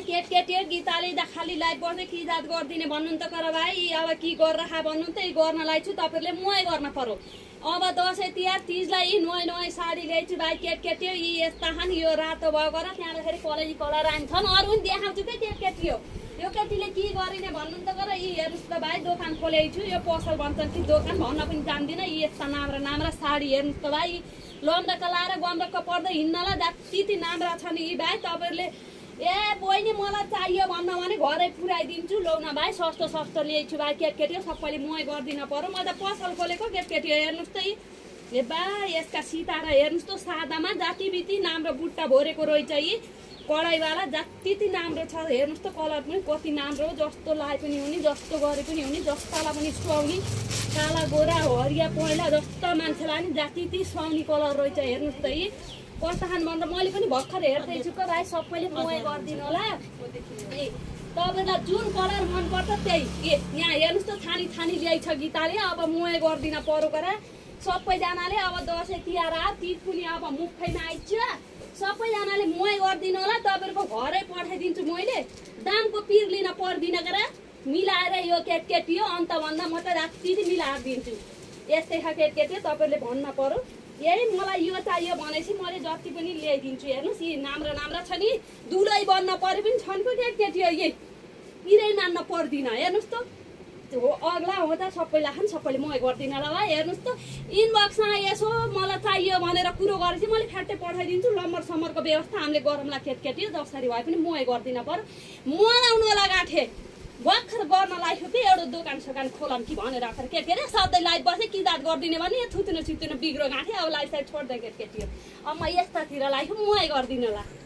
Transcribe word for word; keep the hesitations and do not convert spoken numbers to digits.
केटकेटी गीताले दा खाली लाइभ बस्दै कि जात गर्दिने भन्नु त कर भाइ अब के गरेर खा भन्नु त गर्नलाई छु तपाईहरुले मुहै गर्न पर्यो अब दसैँ तिहार तीजलाई यी नयाँ नयाँ साडी ल्याइछु भाइ केटकेटी यी यस्ता छन् यो रातो भएको र त्यहाँखेरि कलेजी कलर आन्छन् अरु पनि देखाउँछु के केटकेटी हो यो केटीले के गरिने भन्नु त गर यी हेर्नुस् त भाइ दोकान खोलेछु यो पसल भन्छन् कि दोकान भन्न पनि जान्दिन यी यस्ता नाम्रा नाम्रा साडी हेर्नुस् त भाइ लम्डका लाएर गम्डका पर्दै हिँड्नला जति ती नाम्रा छन् यी भाइ तपाईहरुले ए बहिनी मलाई चाहियो भन्न भने घरै पुर्याइदिन्छु लौ न भाइ सस्तो सस्तो ल्याइछु भाइ केटकेटी सबैले मुहै गर्दिन पर्यो म त पसल खोलेको केटकेटी हेर्नुस् त ए बा यसका सितारा हेर्नुस् त सादामा जाति बिति नाम्रो बुट्टा भरेको रहेछ यी कडाईवाला जति ती नाम्रो छ हेर्नुस् त कलर पनि कति नाम्रो जस्तो लाए पनि हुने जस्तो गरे पनि हुने जस्तालाई पनि सुहाउने काला गोरा हरिया पहेँला जस्तो मान्छेलाई नि जाति ती सुहाउने कलर रहेछ हेर्नुस् त यी कस्ता खान भनेर मैले पनि भर्खर हेर्दैछु क भाइ सबैले मुहै गरिदिनु होला ए तपाईलाई जुन कलर मन पर्छ त्यही ए यहाँ हेर्नुस् त छानी छानी ल्याइछ गीताले अब मुहै गर्दिन पर्यो गरा सबैजनाले अब दसैँ तिहार आ तीज पनि अब मुखैमा आइछ सबैजनाले मुहै गर्दिनु होला तपाईहरुको घरै पठाइदिन्छु मैले दामको पिर लिन पर्दिन गरा मिलाएर यो केटकेटी हो अन्त भन्दा म त राति मिलाएर दिन्छु यस्तै छ केटकेटी तपाईहरुले भन्न पर्यो यही मलाई यो चाहियो भनेपछि मैले जति पनि ल्याइदिन्छु हेर्नुस् यी नाम्रा नाम्रा छ नि दुलै बन्न परे पनि छन् को केटकेटी हो यही पिरै मान्न पर्दिन हेर्नुस् त हो अग्ला हो त सबैलाई खान सबैले मुहै गर्दिन होला भाइ हेर्नुस् त इनबक्समा यसो मलाई चाहियो भनेर कुरो गरेपछि मैले फ्याट्टै पठाइदिन्छु लम्बर समरको व्यवस्था हामीले गरौँला केटकेटी जसरी भए पनि मुहै गर्दिन पर्यो मुह आउनु होला गाँठे भर्खर गर्न लाग्यो कि एउटा दोकान सोकान खोलम कि भनेर आखर के के रे सधैँ लाइभ बसे कि दात गरिदिने भने थुतिनो सितिनो बिग्रो गाँठे अब लाइफ साइड छोड्दै केटकेटी हो अब म यस्तातिर लाग्यो मुहै गर्दिन होला।